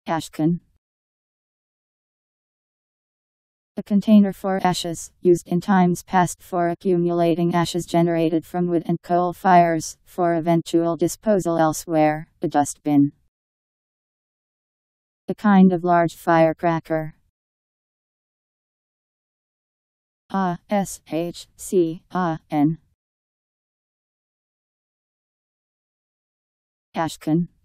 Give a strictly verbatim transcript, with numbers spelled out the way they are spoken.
Ashcan. A container for ashes, used in times past for accumulating ashes generated from wood and coal fires, for eventual disposal elsewhere, a dustbin. A kind of large firecracker. A S H C A N. Ashcan.